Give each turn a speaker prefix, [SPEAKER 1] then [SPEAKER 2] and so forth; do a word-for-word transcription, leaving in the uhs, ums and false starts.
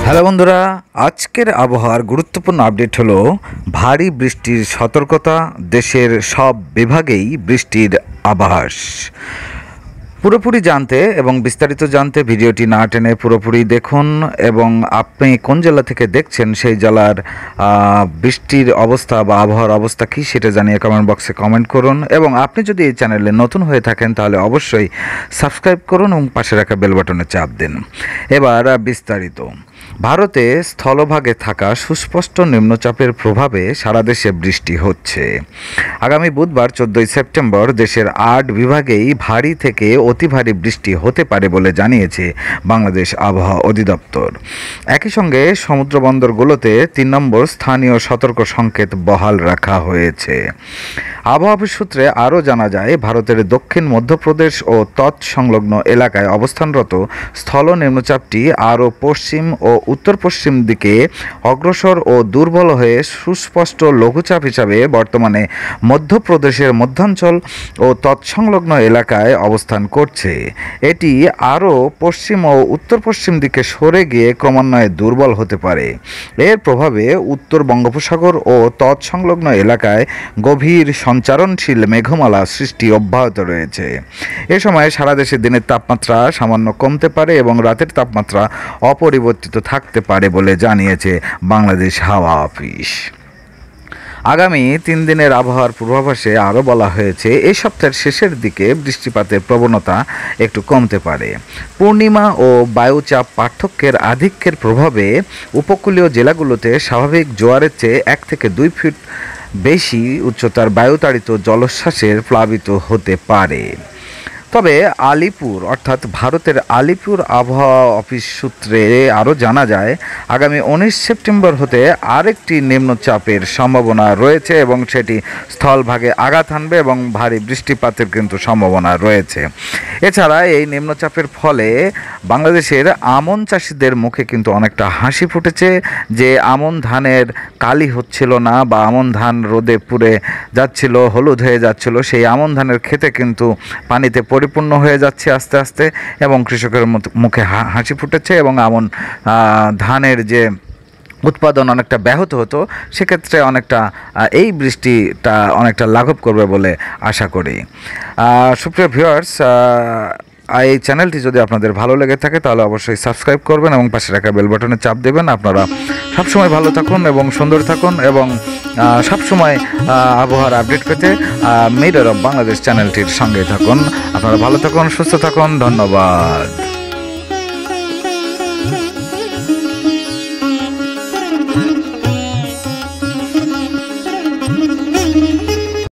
[SPEAKER 1] Hello বন্ধুরা, আজকের আবহাওয়ার গুরুত্বপূর্ণ আপডেট হলো ভারী বৃষ্টির সতর্কতা, দেশের সব বিভাগেই বৃষ্টির আভাস। পুরোপুরি জানতে এবং বিস্তারিত জানতে ভিডিওটি না টেনে পুরোপুরি দেখুন এবং আপনি কোন জেলা থেকে দেখছেন সেই জেলার বৃষ্টির অবস্থা বা আবহাওয়ার অবস্থা কী সেটা জানিয়ে কমেন্ট বক্সে কমেন্ট করুন। এবং আপনি যদি এই চ্যানেলে নতুন হয়ে থাকেন তাহলে অবশ্যই সাবস্ক্রাইব করুন এবং পাশে রাখা বেল বাটনে চাপ দিন। এবার বিস্তারিত। ভারতে স্থলভাগে থাকা সুস্পষ্ট নিম্নচাপের প্রভাবে সারা দেশে বৃষ্টি হচ্ছে। আগামী বুধবার চোদ্দোই সেপ্টেম্বর দেশের আট বিভাগেই ভারী থেকে অতি ভারী বৃষ্টি হতে পারে বলে জানিয়েছে বাংলাদেশ আবহাওয়া অধিদপ্তর। একই সঙ্গে সমুদ্র বন্দরগুলোতে তিন নম্বর স্থানীয় সতর্ক সংকেত বহাল রাখা হয়েছে। আবহাওয়া সূত্রে আরও জানা যায়, ভারতের দক্ষিণ মধ্যপ্রদেশ ও তৎসংলগ্ন এলাকায় অবস্থানরত স্থল নিম্নচাপটি আরও পশ্চিম ও উত্তর পশ্চিম দিকে অগ্রসর ও দুর্বল হয়ে সুস্পষ্ট লঘুচাপ হিসাবে বর্তমানে মধ্যপ্রদেশের মধ্যাঞ্চল ও তৎসংলগ্ন এলাকায় অবস্থান করছে। এটি আরও পশ্চিম ও উত্তর পশ্চিম দিকে সরে গিয়ে ক্রমান্বয়ে দুর্বল হতে পারে। এর প্রভাবে উত্তর বঙ্গোপসাগর ও তৎসংলগ্ন এলাকায় গভীর সঞ্চারণশীল মেঘমালা সৃষ্টি অব্যাহত রয়েছে। এ সময় সারা দেশে দিনের তাপমাত্রা সামান্য কমতে পারে এবং রাতের তাপমাত্রা অপরিবর্তিত থাকতে পারে বলে জানিয়েছে বাংলাদেশ হাওয়া অফিস। আগামী তিন দিনের আবহাওয়ার পূর্বাভাসে আরও বলা হয়েছে, এই সপ্তাহের শেষের দিকে বৃষ্টিপাতের প্রবণতা একটু কমতে পারে। পূর্ণিমা ও বায়ুচাপ পার্থক্যের আধিক্যের প্রভাবে উপকূলীয় জেলাগুলোতে স্বাভাবিক জোয়ারের চেয়ে এক থেকে দুই ফিট বেশি উচ্চতার বায়ুতাড়িত জলোচ্ছ্বাসের প্লাবিত হতে পারে। তবে আলিপুর অর্থাৎ ভারতের আলিপুর আবহাওয়া অফিস সূত্রে আরও জানা যায়, আগামী উনিশ সেপ্টেম্বর হতে আরেকটি নিম্নচাপের সম্ভাবনা রয়েছে এবং সেটি স্থলভাগে আঘাত হানবে এবং ভারী বৃষ্টিপাতের কিন্তু সম্ভাবনা রয়েছে। এছাড়া এই নিম্নচাপের ফলে বাংলাদেশের আমন চাষিদের মুখে কিন্তু অনেকটা হাসি ফুটেছে যে আমন ধানের কালি হচ্ছিল না বা আমন ধান রোদে পুড়ে যাচ্ছিল, হলুদ হয়ে যাচ্ছিল, সেই আমন ধানের ক্ষেতে কিন্তু পানিতে পরিপূর্ণ হয়ে যাচ্ছে আস্তে আস্তে এবং কৃষকের মুখে হাসি ফুটেছে এবং আমন ধানের যে উৎপাদন অনেকটা ব্যাহত হতো, সেক্ষেত্রে অনেকটা এই বৃষ্টিটা অনেকটা লাঘব করবে বলে আশা করি। সুপ্রিয় ভিউয়ার্স, এই চ্যানেলটি যদি আপনাদের ভালো লেগে থাকে তাহলে অবশ্যই সাবস্ক্রাইব করবেন এবং পাশে রাখা বেল বাটনে চাপ দেবেন। আপনারা সবসময় ভালো থাকুন এবং সুন্দর থাকুন এবং সবসময় আবহাওয়ার আপডেট পেতে মিরর অফ বাংলাদেশ চ্যানেলটির সঙ্গে থাকুন। আপনারা ভালো থাকুন, সুস্থ থাকুন। ধন্যবাদ।